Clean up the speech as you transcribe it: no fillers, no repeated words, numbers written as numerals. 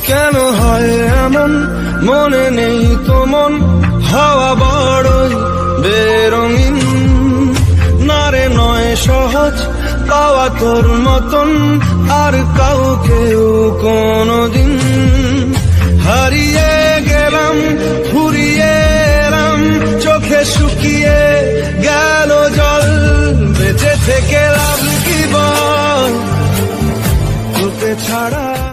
কেন হয় এমন, মনে নেই তো মন, হাওয়া বড়ই বেরঙিন। না রে নয় সহজ পাওয়া তোর মতন আর কাউকেও কোনদিন। হারিয়ে গেলাম ফুরিয়ে এলাম, চোখে শুকিয়ে গেল জল, বেঁচে থেকে লাভ কি বল তোকে ছাড়া।